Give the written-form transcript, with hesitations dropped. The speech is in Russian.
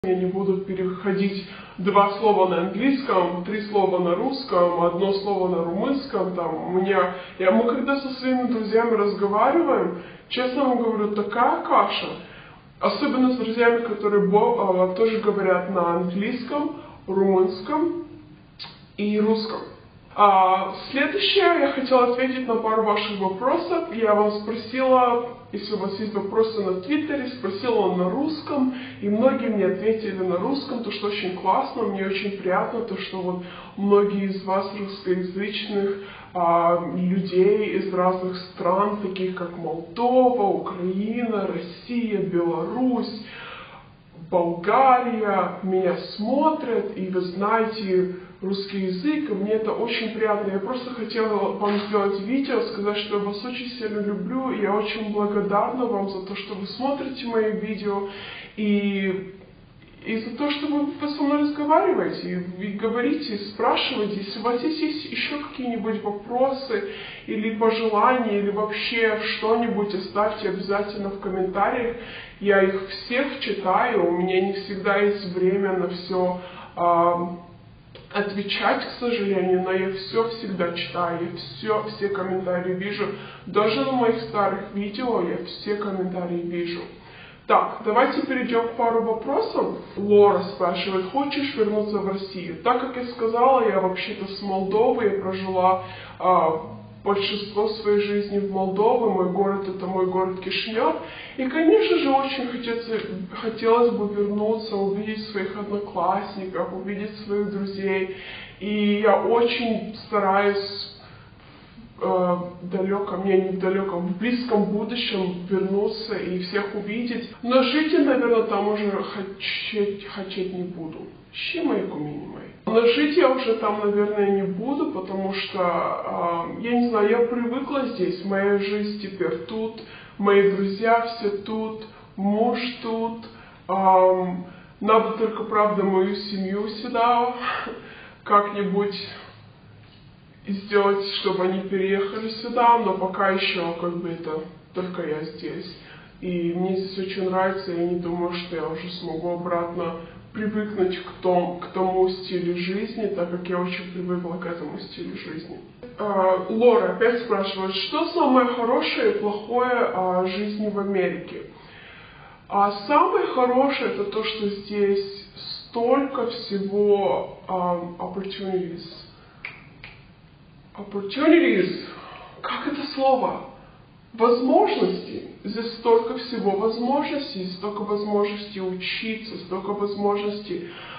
Я не буду переходить 2 слова на английском, 3 слова на русском, 1 слово на румынском. Мы когда со своими друзьями разговариваем, честно вам говорю, такая каша. Особенно с друзьями, которые тоже говорят на английском, румынском и русском. Следующее, я хотела ответить на пару ваших вопросов. Я вам спросила, если у вас есть вопросы на Твиттере, спросила на русском, и многие мне ответили на русском, то что очень классно, мне очень приятно, то что вот многие из вас русскоязычных людей из разных стран, таких как Молдова, Украина, Россия, Беларусь, Болгария, меня смотрят, и вы знаете русский язык, и мне это очень приятно. Я просто хотела вам сделать видео, сказать, что я вас очень сильно люблю, и я очень благодарна вам за то, что вы смотрите мои видео, и за то, что вы со мной разговариваете, и говорите, спрашиваете. Если у вас есть еще какие-нибудь вопросы, или пожелания, или вообще что-нибудь, оставьте обязательно в комментариях. Я их всех читаю, у меня не всегда есть время на все отвечать, к сожалению, но я все всегда читаю, я все комментарии вижу. Даже на моих старых видео я все комментарии вижу. Так, давайте перейдем к пару вопросов. Лора спрашивает, хочешь вернуться в Россию? Так как я сказала, я вообще-то с Молдовы, я прожила большинство своей жизни в Молдове, мой город это мой город Кишинев. И, конечно же, очень хотелось бы вернуться, увидеть своих одноклассников, увидеть своих друзей. И я очень стараюсь в в близком будущем вернуться и всех увидеть. Но жить я, наверное, там уже хотеть не буду. Но жить я уже там, наверное, не буду, потому что, я не знаю, я привыкла здесь, моя жизнь теперь тут, мои друзья все тут, муж тут. Надо только, правда, мою семью сюда как-нибудь сделать, чтобы они переехали сюда, но пока еще это только я здесь. И мне здесь очень нравится, я не думаю, что я уже смогу обратно привыкнуть к тому стилю жизни, так как я очень привыкла к этому стилю жизни. Лора опять спрашивает, что самое хорошее и плохое о жизни в Америке? Самое хорошее это то, что здесь столько всего opportunities. Как это слово? Возможности. Здесь столько всего возможностей, столько возможностей учиться, столько возможностей